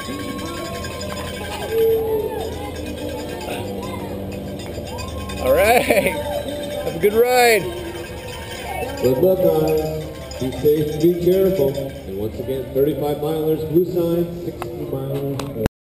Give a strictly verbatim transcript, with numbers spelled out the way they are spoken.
All right. Have a good ride. Good luck, guys. Be safe, be careful. And once again, thirty-five milers, blue sign, sixty milers.